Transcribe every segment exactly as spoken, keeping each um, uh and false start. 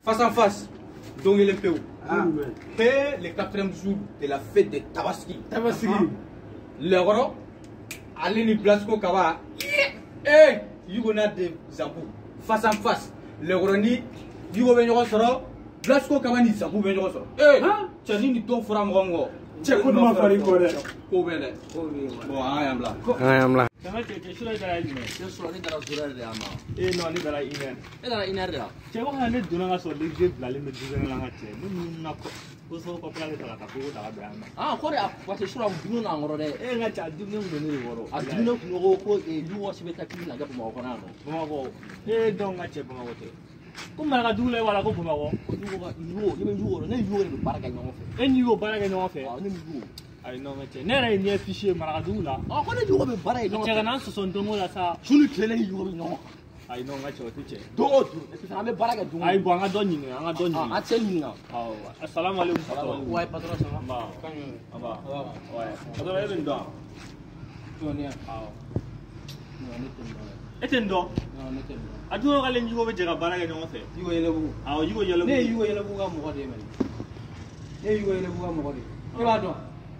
face en face, donc il est peu. Et le quatrième jour de la fête de Tabaski. Tabaski. Le gros, allez ni Blasco Kaba. Eh, Yugona de Zambu. Face en face, le gros ni Yugo Benyo Soro. Blasco Kaba ni Zambu Benyo Soro. Eh, tu as dit ni ton frère Mongo. Tu as comment faire quoi là? Bon, I am là. I am là. Sama ce que je suis là il est. Je suis là dans la journée de la main. Eh non, ni dans la ine. Et dans la ine là. Tu vois on est dans la soirée de la ligne de deux ans là tu. Nous n'a pas. Vous savez pas parler de la capo de la brama. Ah, quoi là parce que je suis là au na ngoro de. Eh nga cha du nous donner ngoro. A du nous ngoro ko e du wo sibeta kili na gapo ko na no. Bamako. Eh donc nga che bamako te. Kuma ka dule wala ko bamako. Du ko du ni du ko ne du ko ni baraka nyongo fe. Eh ni ko baraka nyongo fe. Ah ni du. Ay non nga che. Ne ra ni fichier maraka dula. Ah ko ne du ko be baraka nyongo. Che kana so son tomo la sa. Sunu tele ni du ko nyongo. Ay non nga che o tiche. Do do. E sa me baraka du. Ay bo nga doni ni, nga doni. Ah, tell ni nga. Ah, assalamu alaikum. Ouais, patron ça va. Ba. Aba. Ouais. Patron e ben do. Tonia. Ah. Non, ne t'aime pas. Etendo. Non, ne t'aime pas. Adu ga len jugo be jega baraka nyongo fe. Yugo Yelebu. Ah, yugo yelo. Ne Yugo Yelebu ga mo de mali. Ne Yugo Yelebu ga mo de. E ba do.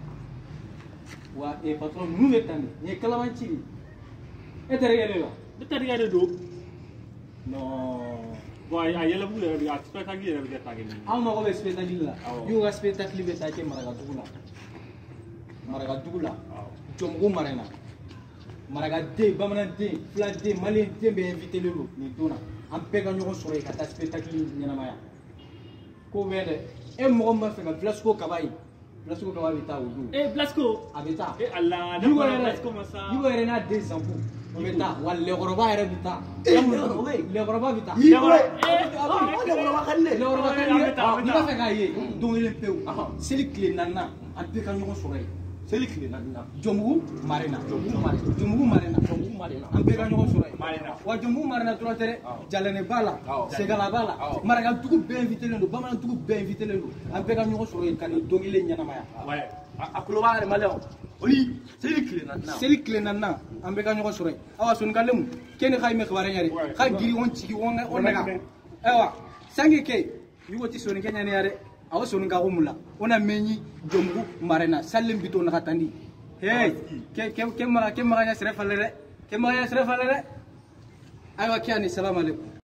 Wa e patron nu ne tani. Ni kalamanchi. E tere yele lo. Be tari ga do. Non. Bon, ay yelo bu le ya spectacle le be ta gani. Aw ma ko be spectacle la. Yugo spectacle be ta ke maraga dugula. Maraga dugula. Jomgo marena. Maraga de bamanan de, fla de, malien de be invité le lo ni dona. An pega ñoko sore ka ta spectacle ñanamaya. Ko wele e mo ma fe ga Blasco Kabayi. Blasco Kabayi ta wudu. Eh, Blasco. Abeta. Eh Allah, Yugo da yere Blasco masa. Yugo yere na de zambu. Obeta wal le goroba yere bita. Eh, le goroba bita. Eh, ah, le goroba kanne. Le goroba kanne. Ah, Ni ba fe ga ye. Donc il est peu. Seli clé nana. An pega ñoko sore. Seli kile na na. Jombu marina. Jombu marina. Jombu marina. Jombu marina. An pega ñoko sore. Marina. Wa jombu marina to tere. Jalene bala. Segala bala. Ah. Maraga tugu be invité le do. Bamanan tugu be invité le do. An pega ñoko sore kan dongile ñanamaya. Ouais. A kuloba re maleo. Oli, seli kile na na. Seli clé nana. An pega ñoko sore. Awa sun galem. Keni khayme khbare ñari. Kha giri won ci won on daga. Ewa. Sangi ke. Yugo ti soni kenya ne yare. Awa sonu ga gumula ona menyi jomgu marena salim bito na katandi hey ke ke ke mara ke mara ya sere falere ke mara ya sere falere aywa kiani salam alaikum